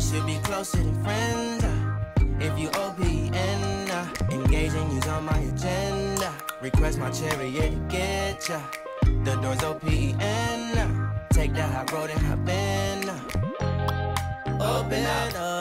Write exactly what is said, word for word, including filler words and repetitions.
should be closer than friends. Uh, if you O P N, uh, engaging you's on my agenda. Request my chariot to get ya. The door's O P N. Uh, take that high road and hop in. Uh, open up.